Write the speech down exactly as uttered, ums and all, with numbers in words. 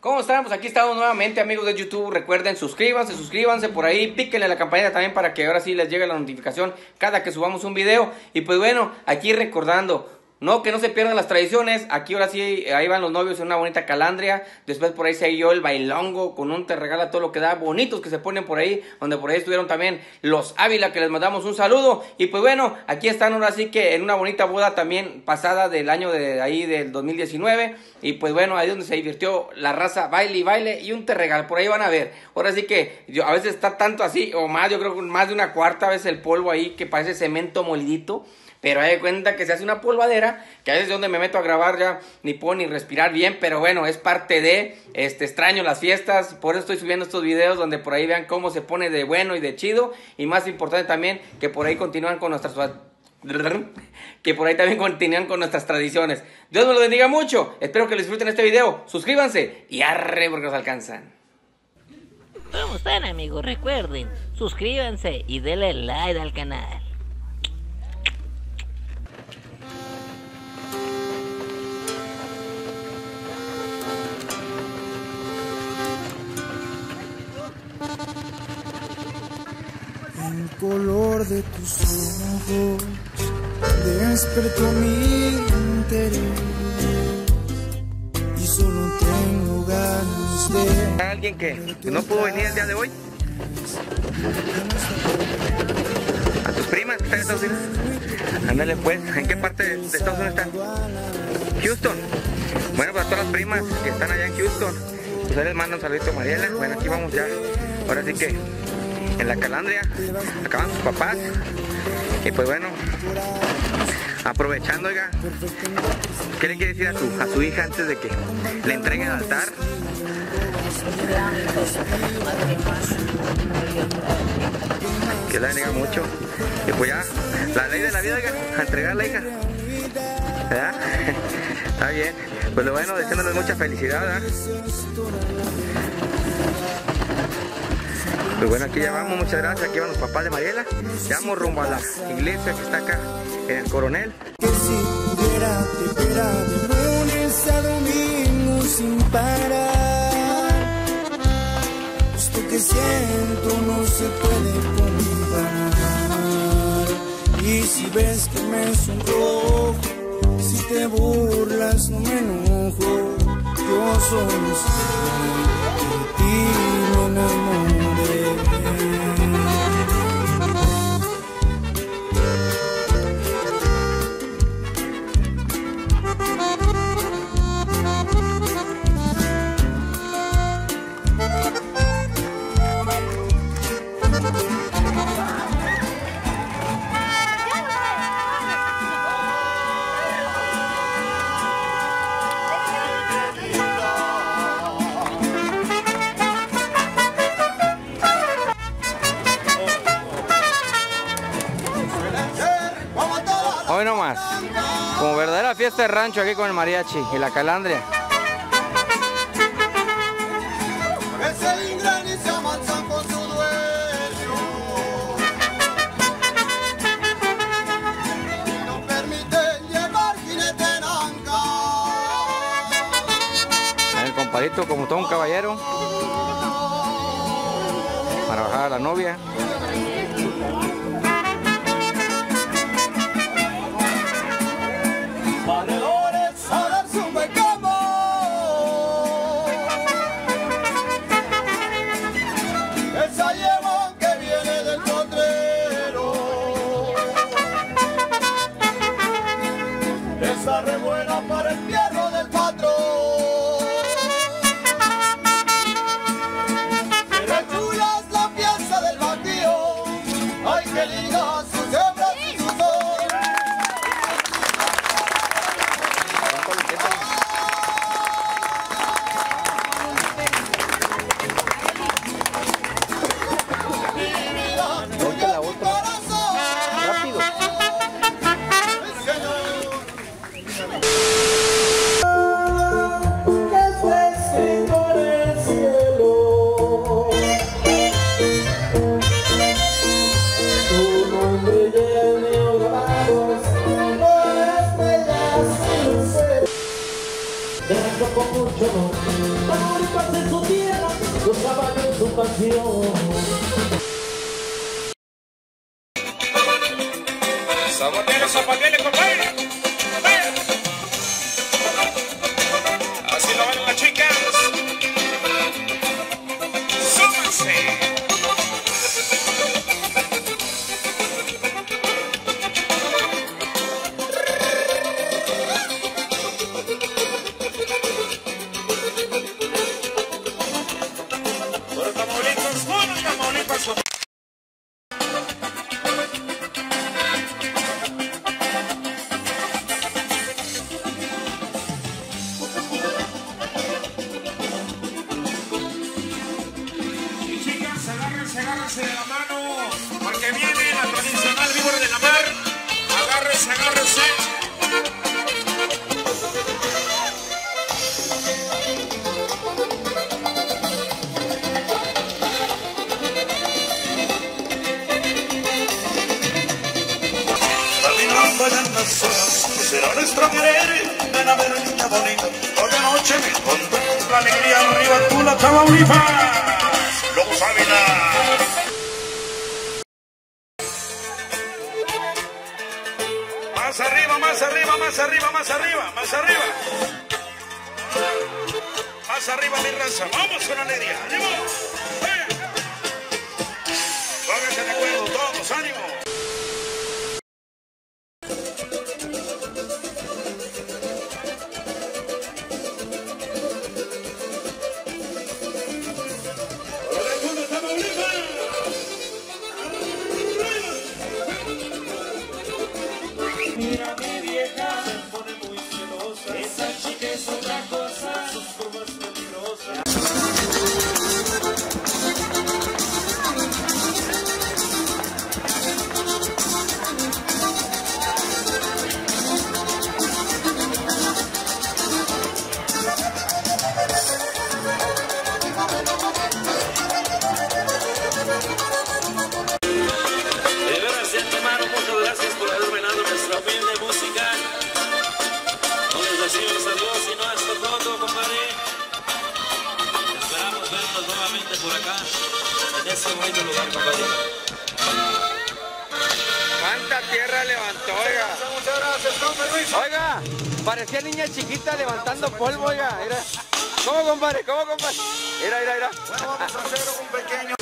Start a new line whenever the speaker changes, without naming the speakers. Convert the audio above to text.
¿Cómo están? Pues aquí estamos nuevamente, amigos de YouTube. Recuerden, suscríbanse, suscríbanse por ahí, píquenle la campanita también para que ahora sí les llegue la notificación cada que subamos un video. Y pues bueno, aquí recordando, no, que no se pierdan las tradiciones. Aquí ahora sí, ahí van los novios en una bonita calandria. Después por ahí se yo el bailongo con un te regala todo lo que da. Bonitos que se ponen por ahí. Donde por ahí estuvieron también los Ávila, que les mandamos un saludo. Y pues bueno, aquí están ahora sí que en una bonita boda también pasada del año de ahí del dos mil diecinueve. Y pues bueno, ahí donde se divirtió la raza, baile y baile y un te regala. Por ahí van a ver. Ahora sí que yo, a veces está tanto así o más. Yo creo que más de una cuarta vez el polvo ahí que parece cemento molidito. Pero hay de cuenta que se hace una polvadera, que a veces donde me meto a grabar ya ni puedo ni respirar bien, pero bueno, es parte de, este, extraño las fiestas, por eso estoy subiendo estos videos donde por ahí vean cómo se pone de bueno y de chido, y más importante también, que por ahí continúan con nuestras, que por ahí también continúan con nuestras tradiciones. Dios me lo bendiga mucho, espero que les disfruten este video, suscríbanse y arre porque nos alcanzan.
¿Cómo están, amigos? Recuerden, suscríbanse y denle like al canal.
El color de tus ojos despertó mi interés y solo tengo ganas de...
¿Alguien que no pudo venir el día de hoy? ¿A tus primas que están en Estados Unidos? Ándale pues, ¿en qué parte de Estados Unidos están? Houston. Bueno, para todas las primas que están allá en Houston, pues ahí les mando un saludito a Mariela. Bueno, aquí vamos ya, ahora sí que en la calandria, acaban sus papás. Y pues bueno, aprovechando, oiga, ¿qué le quiere decir a su, a su hija antes de que le entreguen al altar? Que la bendiga mucho. Y pues ya, la ley de la vida, oiga, a entregar a la hija, ¿verdad? Está bien. Pues lo bueno, deseándoles mucha felicidad, ¿verdad? Pues bueno, aquí ya vamos, muchas gracias, aquí van los papás de Mariela. Ya vamos rumbo a la iglesia que está acá en el Coronel.
Que si pudiera te espera de lunes a domingo sin parar. Esto que siento no se puede comparar. Y si ves que me sonrojo, si te burlas no me enojo. Yo solo sé que de ti me enamoré.
Hoy nomás, como verdadera fiesta de rancho aquí con el mariachi y la calandria.
Ese ingrani se amansa con su dueño y no permiten llevar jinete en anca.
El compadrito como todo un caballero para bajar a la novia.
Valedores a dar su becamo. Esa yema que viene del potrero, esa re buena para el fierro del patrón. Pero chula es la pieza del bandido, ay que liga sus hembras y sus ojos.
Zapatero, zapatero, compadre. Así lo van las chicas. ¡Súbanse! Por Tamaulipas, por Tamaulipas. Agárrense de la mano, porque viene la tradicional víbora de la mar. Agárrense, agárrense.
Caminando allá en las horas, que será nuestra querer. Ven a ver, niña bonita, hoy de noche me encontré.
La alegría arriba, tú la Tamaulipas. Lobos Ávila. Más arriba, más arriba, más arriba, más arriba, más arriba. Más arriba, mi raza. Vamos con alegría. ¡Ánimo! ¡Eh! Pónganse de acuerdo todos. ¡Ánimo!
Mira mi vieja, se pone muy celosa. Esa chica es otra cosa, sus curvas peligrosas.
De veras, de antemano, muchas gracias por haber venado nuestra humilde música. No les decimos adiós y no hasta pronto, compadre. Esperamos vernos nuevamente por acá, en este bonito lugar, compadre.
¿Cuánta tierra levantó, oiga?
Muchas gracias, con permiso.
Oiga, parecía niña chiquita levantando polvo, oiga. Mira. ¿Cómo, compadre? ¿Cómo, compadre? Mira, mira, mira.
Bueno, vamos a hacer un pequeño.